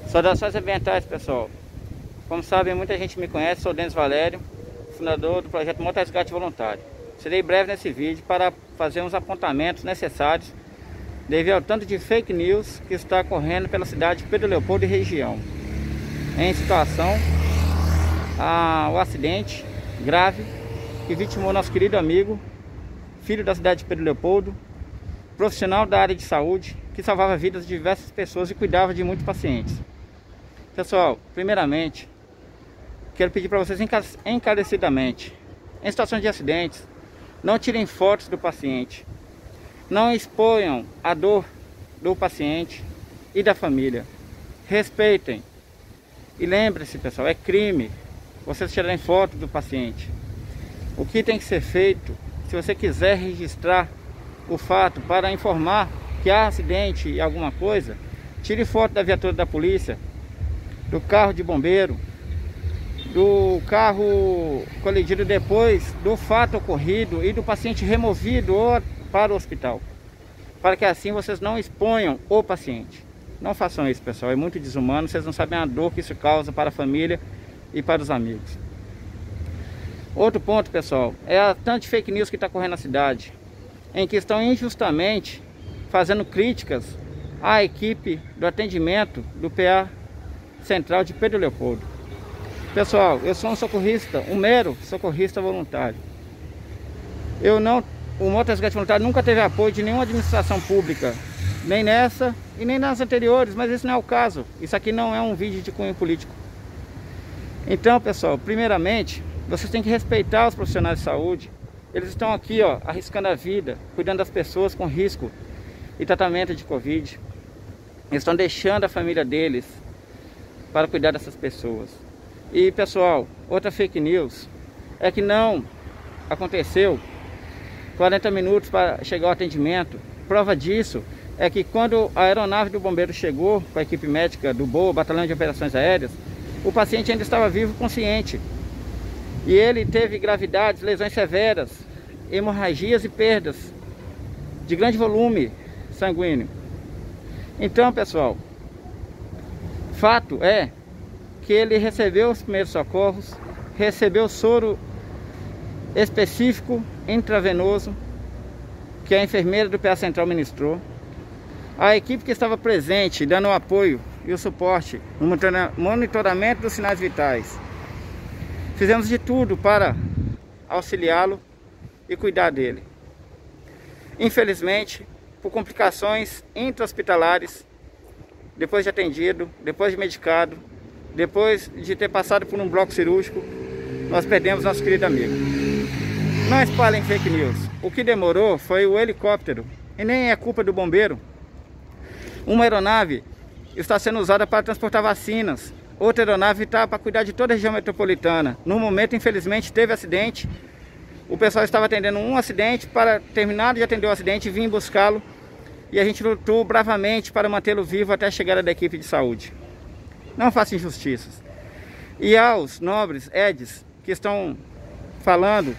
Saudações ambientais, pessoal. Como sabem, muita gente me conhece, sou Denis Valério, fundador do projeto Moto Resgate Voluntário. Serei breve nesse vídeo para fazer uns apontamentos necessários devido ao tanto de fake news que está correndo pela cidade de Pedro Leopoldo e região. Em situação ao acidente grave que vitimou nosso querido amigo, filho da cidade de Pedro Leopoldo, profissional da área de saúde, que salvava vidas de diversas pessoas e cuidava de muitos pacientes. Pessoal, primeiramente, quero pedir para vocês encarecidamente, em situações de acidentes, não tirem fotos do paciente, não exponham a dor do paciente e da família, respeitem. E lembre-se, pessoal, é crime vocês tirarem foto do paciente. O que tem que ser feito, se você quiser registrar o fato para informar que há acidente e alguma coisa, tire foto da viatura da polícia, do carro de bombeiro, do carro colidido depois do fato ocorrido e do paciente removido para o hospital, para que assim vocês não exponham o paciente. Não façam isso, pessoal, é muito desumano, vocês não sabem a dor que isso causa para a família e para os amigos. Outro ponto, pessoal, é a tanta fake news que está correndo na cidade, em que estão injustamente fazendo críticas à equipe do atendimento do PA Central de Pedro Leopoldo. Pessoal, eu sou um socorrista, um mero socorrista voluntário. O Moto Resgate Voluntário nunca teve apoio de nenhuma administração pública, nem nessa e nem nas anteriores, mas isso não é o caso. Isso aqui não é um vídeo de cunho político. Então, pessoal, primeiramente, vocês têm que respeitar os profissionais de saúde. Eles estão aqui, ó, arriscando a vida, cuidando das pessoas com risco e tratamento de Covid. Eles estão deixando a família deles para cuidar dessas pessoas. E, pessoal, outra fake news é que não aconteceu 40 minutos para chegar ao atendimento. Prova disso é que quando a aeronave do bombeiro chegou com a equipe médica do BOA, Batalhão de Operações Aéreas, o paciente ainda estava vivo, consciente. E ele teve gravidades, lesões severas, hemorragias e perdas de grande volume sanguíneo. Então, pessoal, fato é que ele recebeu os primeiros socorros, recebeu soro específico intravenoso que a enfermeira do PA Central ministrou. A equipe que estava presente dando o apoio e o suporte no monitoramento dos sinais vitais. Fizemos de tudo para auxiliá-lo e cuidar dele. Infelizmente, por complicações intra-hospitalares, depois de atendido, depois de medicado, depois de ter passado por um bloco cirúrgico, nós perdemos nosso querido amigo. Não espalhem fake news. O que demorou foi o helicóptero, e nem é culpa do bombeiro. Uma aeronave está sendo usada para transportar vacinas. Outra aeronave está para cuidar de toda a região metropolitana. No momento, infelizmente, teve acidente. O pessoal estava atendendo um acidente, para terminar de atender o acidente, vim buscá-lo. E a gente lutou bravamente para mantê-lo vivo até a chegada da equipe de saúde. Não faça injustiças. E aos nobres Eds que estão falando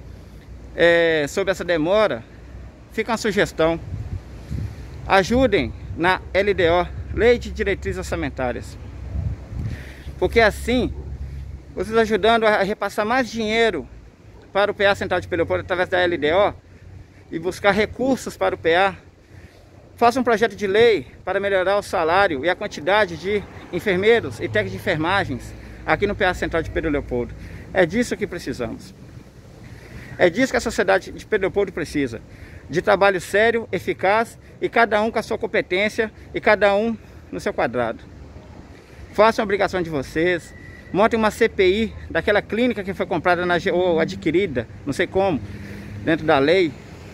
sobre essa demora, fica uma sugestão. Ajudem na LDO, Lei de Diretrizes Orçamentárias. Porque assim, vocês ajudando a repassar mais dinheiro para o PA Central de Pedro Leopoldo através da LDO e buscar recursos para o PA, faça um projeto de lei para melhorar o salário e a quantidade de enfermeiros e técnicos de enfermagens aqui no PA Central de Pedro Leopoldo. É disso que precisamos. É disso que a sociedade de Pedro Leopoldo precisa. De trabalho sério, eficaz e cada um com a sua competência e cada um no seu quadrado. Façam a obrigação de vocês. Montem uma CPI daquela clínica que foi comprada ou adquirida, não sei como, dentro da lei,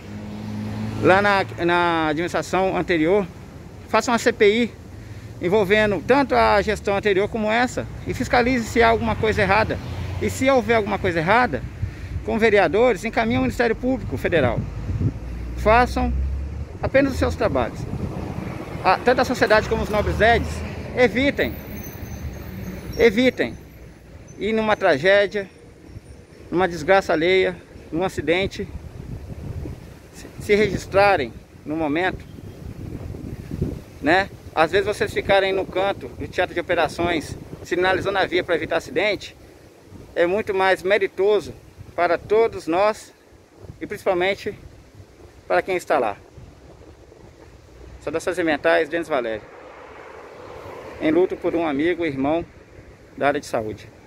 lá na administração anterior. Façam uma CPI envolvendo tanto a gestão anterior como essa e fiscalize se há alguma coisa errada. E se houver alguma coisa errada, com vereadores, encaminhem ao Ministério Público Federal. Façam apenas os seus trabalhos. Tanto a sociedade como os nobres Eds, evitem ir numa tragédia, numa desgraça alheia, num acidente, se registrarem no momento, né? Às vezes vocês ficarem no canto do teatro de operações, sinalizando a via para evitar acidente, é muito mais meritoso para todos nós e principalmente para quem está lá. Saudações Elementais, Denis Valério. Em luto por um amigo e irmão da área de saúde.